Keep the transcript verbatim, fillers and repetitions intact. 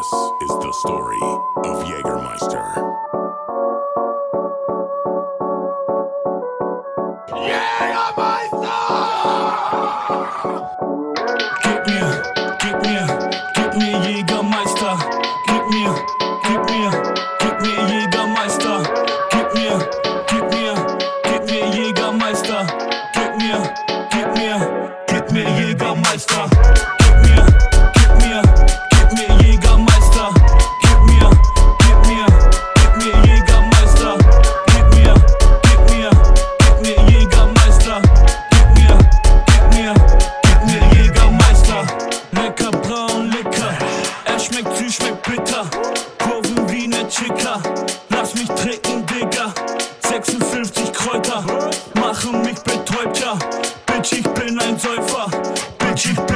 This is the story of Jägermeister. Jägermeister! Gib mir, gib mir, gib mir Jägermeister. Gib mir, gib mir, gib mir Jägermeister. Gib mir, gib mir, gib mir Jägermeister. Gib mir, gib mir, gib mir Jägermeister. Gib mir, gib mir, gib mir Jägermeister. Gib mir, gib mir, gib mir Jägermeister. Gib mir, gib mir, gib mir Jägermeister. Gib mir, gib mir, gib mir Jägermeister. Lecker braun, lecker. Er schmeckt süß, schmeckt bitter. Kurven wie ne Chica. Lass mich trinken, Digga. sechsundfünfzig Kräuter machen mich betäubt, ja. Bitch, ich bin ein Säufer. Bitch, ich bin